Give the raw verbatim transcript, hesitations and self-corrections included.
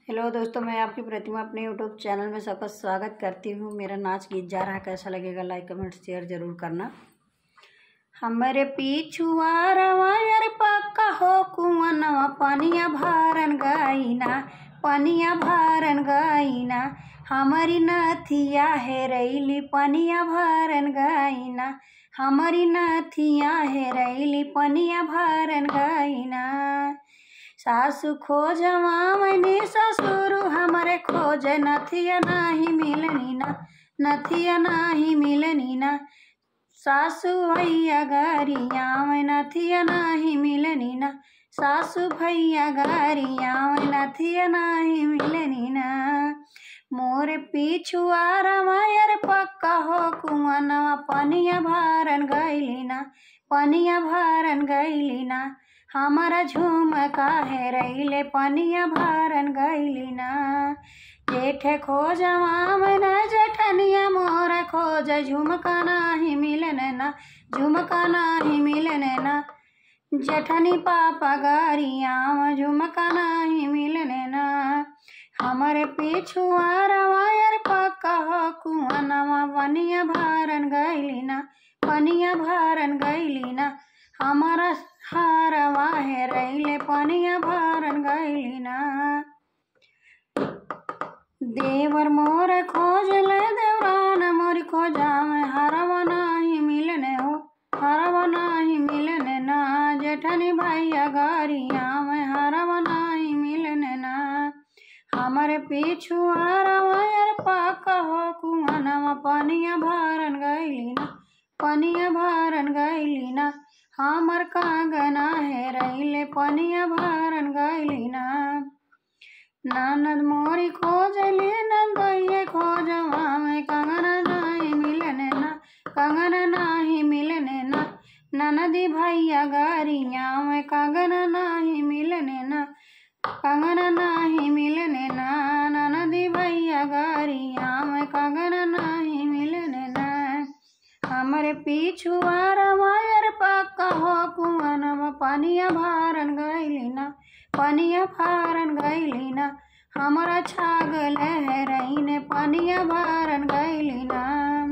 Hello दोस्तों, मैं आपकी प्रतिमा अपने यूट्यूब चैनल में सबका स्वागत करती हूँ। मेरा नाच गीत जा रहा है, कैसा लगेगा लाइक कमेंट शेयर जरूर करना। हमारे पीछुआ वायर पक्का हो कुआनवा पनिया भारन गाइना पनिया भारन गाइना हमारी नथिया है रैली पनिया भारन गाइना हमारी नथिया है रैली पनिया भारन गाइना। सासु खोजवा मैंने ससुर हमारे खोज नथिया नहीं मिलनी ना नथिया नहीं मिलनी ना सासु भैया गारिया में नथिया नहीं मिलनी ना सासु भैया गारिया में नथिया नहीं मिलनी ना। मोरे पीछुआ रमायर पक्का हो कुआनवा पनिया भारन गैली ना पनिया भारन गैली ना हमारा झुमका है रैले पनिया भारन गैली ना। जेठे खोजवा मैंने जेठनिया मोर खोज झुमका नहीं मिलने ना झुमका नहीं मिलने ना जेठनी पापा गारिया झुमका नहीं मिलने ना। हमारे पीछुआ रवायर पक्का हो कुआनवा पनिया भारन गैली ना पनिया भारन गैली ना हमारा हारवा है रैले पनिया भारन गैली ना। देवर मोर खोज ले देवरान मोरी खोजा में हरवा नहीं मिलने हो हरवा नहीं मिलने ना जेठनी भैया गारिया में हरवा नहीं मिलने ना। हमारे पीछू हरवायर पक्का हो कुआनवा पनिया भारन गैली ना पनिया भारन गैली ना हमर कांगना है रैले पनिया भारन गैली ना। ननद मोरी खोजली नंदोये खोजवा में कंगना नहीं मिलने ना कंगना नहीं मिलने ना ननदी भैया गारिया में कंगना नहीं मिलने ना कंगना नहीं मिलने ना ननदी भैया गारिया में कंगना नहीं मिलने ना। हमारे पीछुआ रमायर पक्का हो कुआनवा पनिया भारन गैली ना पनिया भारन गैली ना हमारा छागल है रहीने पनिया भारन गैली ना।